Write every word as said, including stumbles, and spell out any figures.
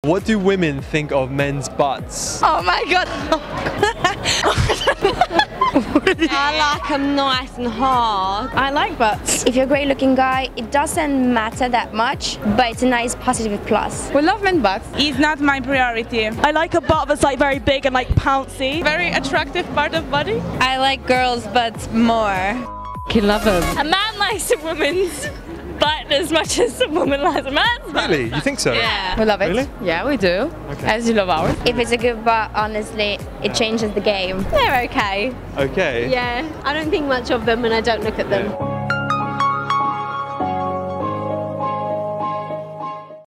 What do women think of men's butts? Oh my god! I like them nice and hard. I like butts. If you're a great looking guy, it doesn't matter that much, but it's a nice positive plus. We love men's butts. It's not my priority. I like a butt that's like very big and like pouncy. Very attractive part of body. I like girls' butts more. I love them. A man likes a woman's butt as much as a woman likes a man's butt. Really? You think so? Yeah. We love it. Really? Yeah, we do. Okay. As you love ours. If it's a good butt, honestly, it changes the game. They're okay. Okay. Yeah, I don't think much of them when I don't look at them. Yeah.